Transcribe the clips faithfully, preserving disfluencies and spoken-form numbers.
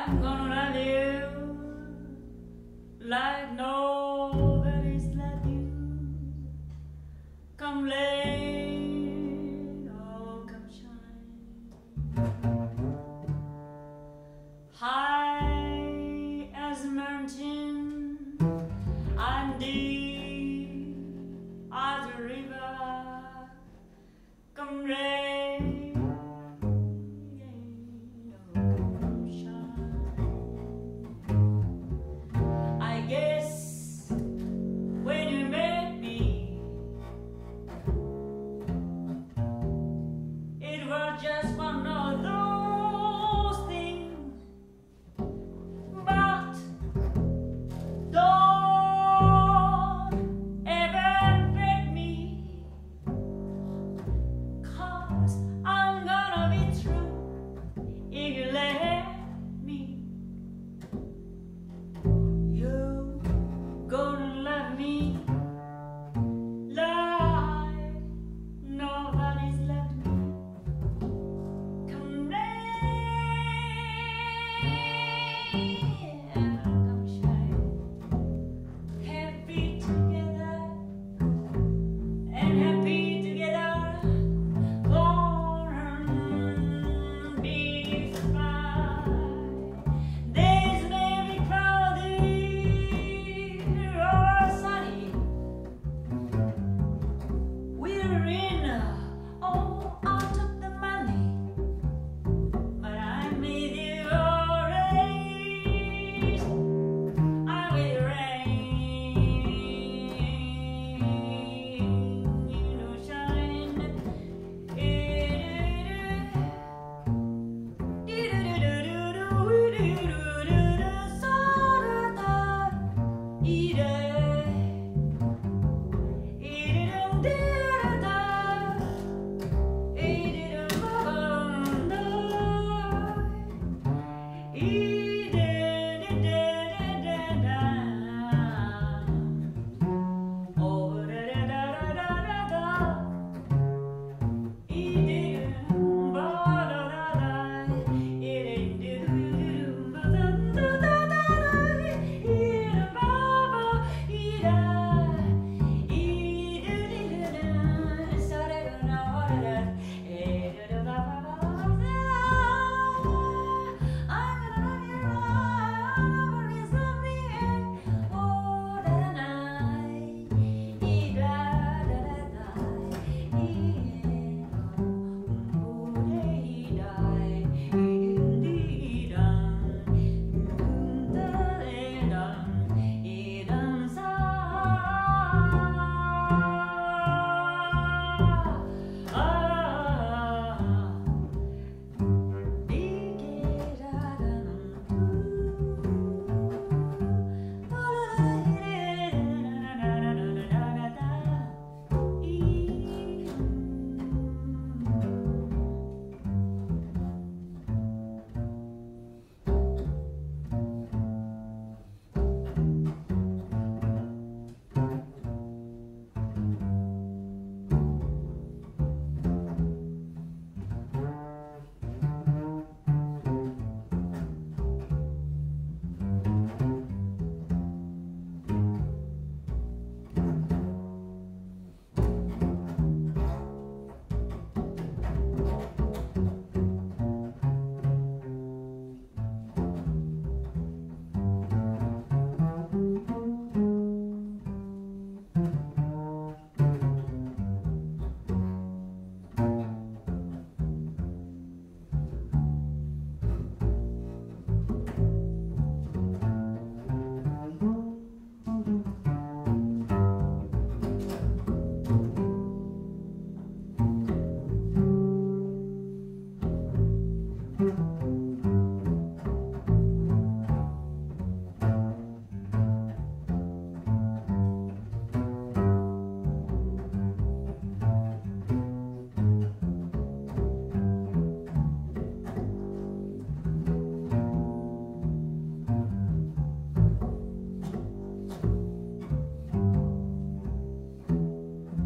I'm gonna love you like nobody's loved you. Come rain or come shine, high as a mountain and deep as a river. Come rain or come shine. I guess when you met me, it was just one of those things. But don't ever break me, 'cause I'm gonna be true if you let me. You gonna love me like nobody's loved me. Come rain, come shine, happy together and happy together. Gonna be fine. Days may be cloudy or sunny. We're in, oh, I took the money, but I made it alright. I will rain, you know, shine.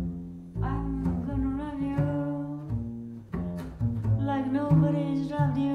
nobody's loved you.